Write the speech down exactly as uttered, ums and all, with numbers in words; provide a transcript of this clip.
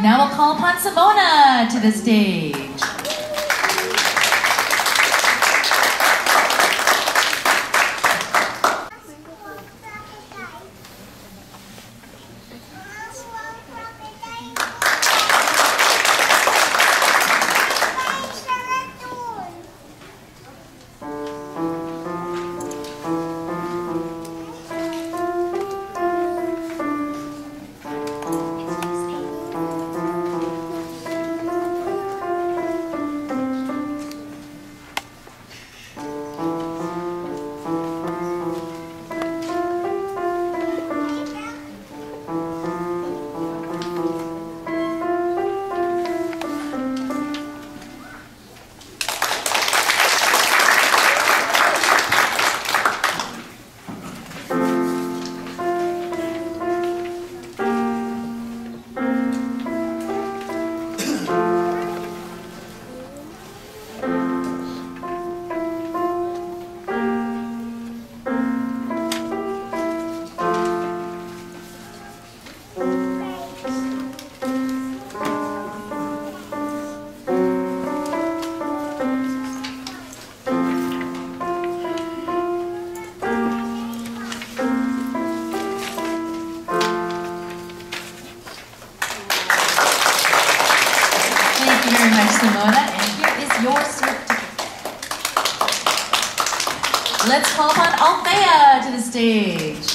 Now we'll call upon Simona to the stage. Thank you very much, Simona, and here is your certificate. Let's call upon Althea to the stage.